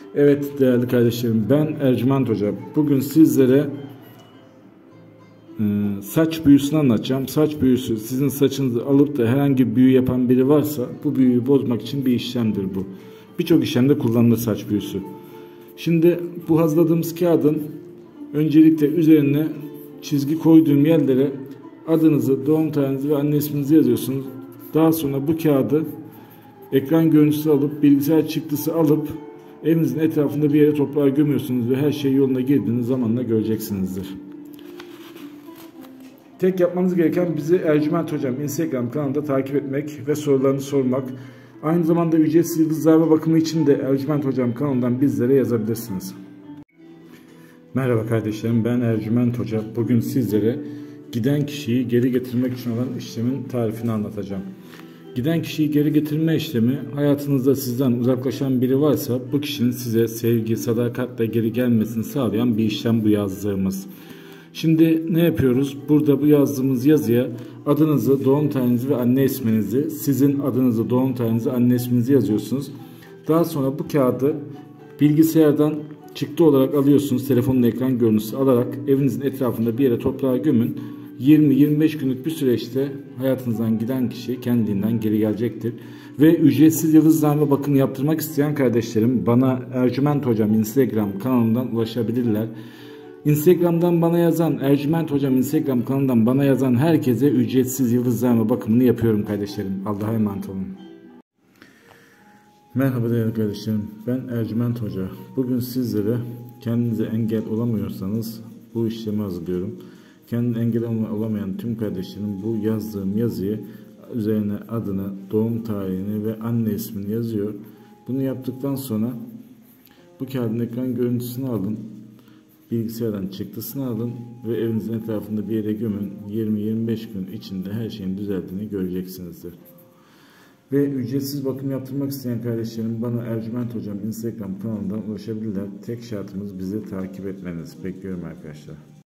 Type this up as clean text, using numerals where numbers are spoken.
Evet değerli kardeşlerim, ben Ercüment Hoca. Bugün sizlere saç büyüsünü anlatacağım. Saç büyüsü, sizin saçınızı alıp da herhangi bir büyü yapan biri varsa bu büyüyü bozmak için bir işlemdir bu. Birçok işlemde kullanılır saç büyüsü. Şimdi bu hazırladığımız kağıdın öncelikle üzerine çizgi koyduğum yerlere adınızı, doğum tarihinizi ve anne isminizi yazıyorsunuz. Daha sonra bu kağıdı ekran görüntüsü alıp, bilgisayar çıktısı alıp evinizin etrafında bir yere toprağa gömüyorsunuz ve her şey yoluna girdiğiniz zamanla göreceksinizdir. Tek yapmanız gereken bizi Ercüment Hocam Instagram kanalında takip etmek ve sorularını sormak. Aynı zamanda ücretsiz yıldızlarla bakımı için de Ercüment Hocam kanalından bizlere yazabilirsiniz. Merhaba kardeşlerim, ben Ercüment Hoca. Bugün sizlere giden kişiyi geri getirmek için olan işlemin tarifini anlatacağım. Giden kişiyi geri getirme işlemi, hayatınızda sizden uzaklaşan biri varsa bu kişinin size sevgi, sadakatle geri gelmesini sağlayan bir işlem bu yazdığımız. Şimdi ne yapıyoruz? Burada bu yazdığımız yazıya adınızı, doğum tarihinizi ve anne isminizi, sizin adınızı, doğum tarihinizi, anne isminizi yazıyorsunuz. Daha sonra bu kağıdı bilgisayardan çıktı olarak alıyorsunuz. Telefonun ekran görüntüsü alarak evinizin etrafında bir yere toprağa gömün. 20-25 günlük bir süreçte hayatınızdan giden kişi kendiliğinden geri gelecektir. Ve ücretsiz yıldızlarla bakım yaptırmak isteyen kardeşlerim bana Ercüment Hocam Instagram kanalından ulaşabilirler. Instagram'dan bana yazan, Ercüment Hocam Instagram kanalından bana yazan herkese ücretsiz yıldızlarla bakımını yapıyorum kardeşlerim. Allah'a emanet olun. Merhaba değerli kardeşlerim, ben Ercüment Hoca. Bugün sizlere kendinize engel olamıyorsanız bu işlemi hazırlıyorum. Kendine engel olamayan tüm kardeşlerim bu yazdığım yazıyı üzerine adını, doğum tarihini ve anne ismini yazıyor. Bunu yaptıktan sonra bu kağıdın ekran görüntüsünü alın, bilgisayardan çıktısını alın ve evinizin etrafında bir yere gömün. 20-25 gün içinde her şeyin düzeldiğini göreceksinizdir. Ve ücretsiz bakım yaptırmak isteyen kardeşlerim bana Ercüment Hocam Instagram kanalından ulaşabilirler. Tek şartımız bizi takip etmeniz. Bekliyorum arkadaşlar.